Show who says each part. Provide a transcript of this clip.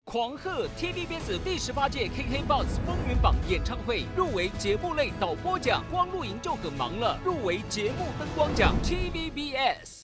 Speaker 1: 狂贺 TVBS 第18届 KKBOX 风云榜演唱会入围节目类导播奖，光露营就很忙了，入围节目灯光奖 TVBS。